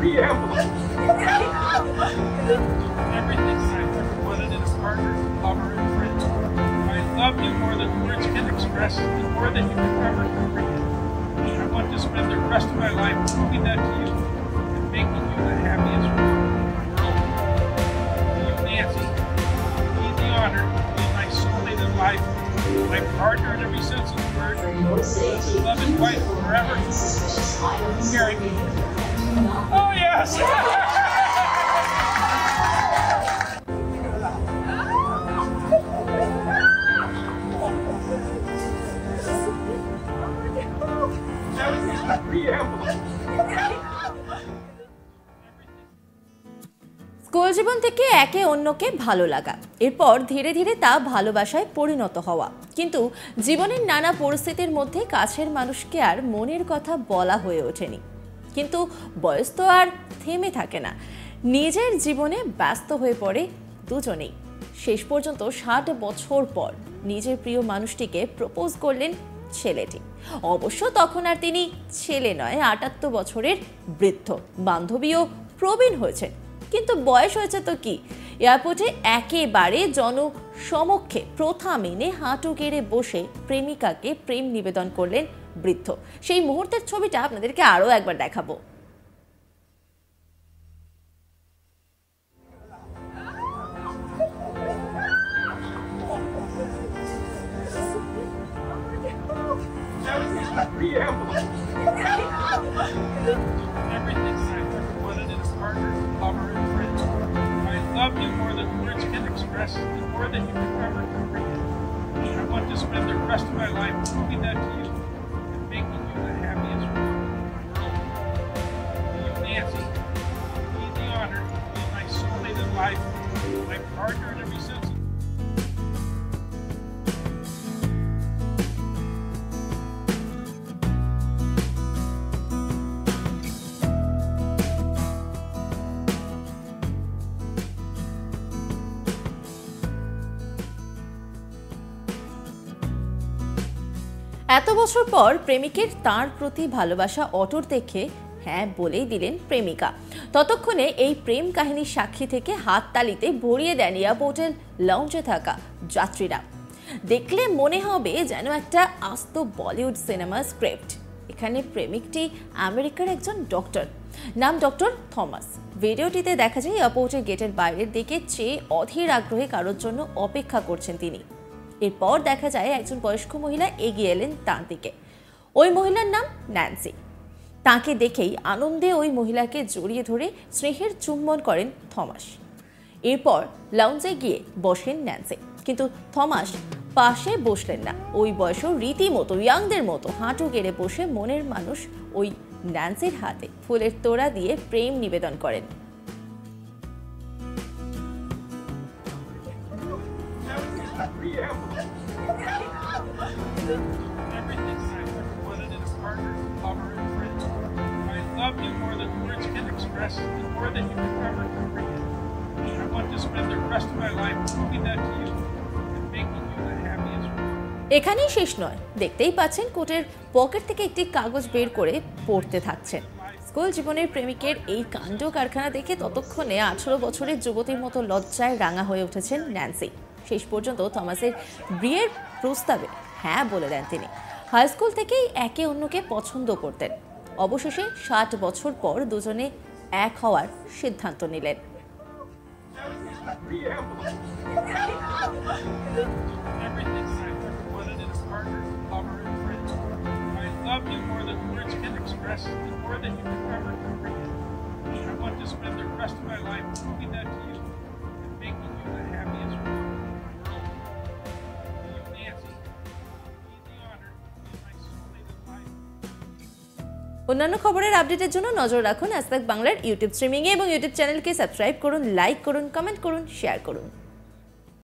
preamble. Everything that I've ever wanted in a partner, lover, and friend. I love you more than words can express, and more than you can ever comprehend. I want to spend the rest of my life doing that to you and making you the happiest woman in the world. You, Nancy, be the honor to be my soulmate in life, my partner in every sense of the word, beloved wife forever. Marry me. Oh, yes! School জীবন থেকে একে অন্যকে ভালো লাগা, এরপর ধীরে ধীরে তা ভালোবাসায় পরিণত হওয়া। কিন্তু জীবনের নানা পরিস্থিতির মধ্যে কাছের মানুষকে আর মনের কথা বলা হয়ে ওঠেনি। কিন্তু বয়স তো আর থেমে থাকে না, নিজের জীবনে ব্যস্ত হয়ে পড়ে দুজনেই। শেষ পর্যন্ত 60 বছর পর নিজের প্রিয় মানুষটিকে প্রপোজ করলেন ছেলেটি। অবশ্য তখন আর তিনি ছেলে নয়, 78 বছরের বৃদ্ধ। বান্ধবীও প্রবীণ হয়েছে, কিন্তু বয়স হয়েছে তো কি। এয়ারপোর্টে একেবারে জনসমক্ষে প্রথা মেনে হাঁটু গেড়ে বসে প্রেমিকাকে প্রেম নিবেদন করলেন বৃদ্ধ। সেই মুহূর্তের ছবিটা আপনাদেরকে আরো একবার দেখাবো। Everything that I've ever wanted in a partner, lover, and friend. I love you more than words can express, and more than you can ever comprehend. I want to spend the rest of my life doing that to you and making you the happiest woman in the world. You, Nancy, be the honor to be my soulmate in life, my partner in every sense. এত বছর পর প্রেমিকের তার প্রতি ভালোবাসা অটুট দেখে হ্যাঁ বলেই দিলেন প্রেমিকা। ততক্ষণে এই প্রেম কাহিনীর সাক্ষী থেকে হাততালিতে ভরিয়ে দেন এয়ারপোর্টের লঞ্চে থাকা যাত্রীরা। দেখলে মনে হবে যেন একটা আস্ত বলিউড সিনেমার স্ক্রিপ্ট। এখানে প্রেমিকটি আমেরিকার একজন ডক্টর, নাম ডক্টর থমাস। ভিডিওটিতে দেখা যায় এয়ারপোর্টের গেটের বাইরের দিকে চেয়ে অধীর আগ্রহে কারোর জন্য অপেক্ষা করছেন তিনি। এরপর দেখা যায় একজন বয়স্ক মহিলা এগিয়ে এলেন তাঁর দিকে। ওই মহিলার নাম ন্যান্সি। তাকে দেখেই আনন্দে ওই মহিলাকে জড়িয়ে ধরে স্নেহের চুম্বন করেন থমাস। এরপর লাউঞ্জে গিয়ে বসেন ন্যান্সি, কিন্তু থমাস পাশে বসলেন না। ওই বয়সও রীতিমতো ইয়াংদের মতো হাঁটু গেড়ে বসে মনের মানুষ ওই ন্যান্সির হাতে ফুলের তোড়া দিয়ে প্রেম নিবেদন করেন। Everything that I've ever wanted in a partner, lover, and friend. I love you more than words can express, and more than you can ever comprehend. I want to spend the rest of my life doing that to you and making you the happiest woman. এখানেই শেষ নয়, দেখতেই পাচ্ছেন কোটের pocket থেকে একটি কাগজ বের করে পড়তে থাকছেন। স্কুল জীবনের প্রেমিকের এই কাণ্ড কারখানা দেখে ততক্ষণে 18 বছরের যুবতীর মতো লজ্জায় রাঙা হয়ে উঠেছেন ন্যান্সি। শেষ পর্যন্ত থমাসের বিয়ের প্রস্তাবে হ্যাঁ বলে দেন তিনি। হাই স্কুল থেকেই একে অন্যকে পছন্দ করতেন। অবশেষে 60 বছর পর দুজনে এক হওয়ার সিদ্ধান্ত নিলেন। Everything that I've ever wanted in a partner, lover, and friend. I love you more than words can express, and more than you can ever comprehend. I want to spend the rest of my life doing that to you and making you the happiest woman in the world. You, Nancy, be the honor to be my soulmate in life. অন্যান্য খবরের আপডেটের জন্য নজর রাখুন আজতাক বাংলার YouTube স্ট্রিমিংয়ে এবং YouTube চ্যানেলকে subscribe করুন, লাইক করুন, কমেন্ট করুন, শেয়ার করুন।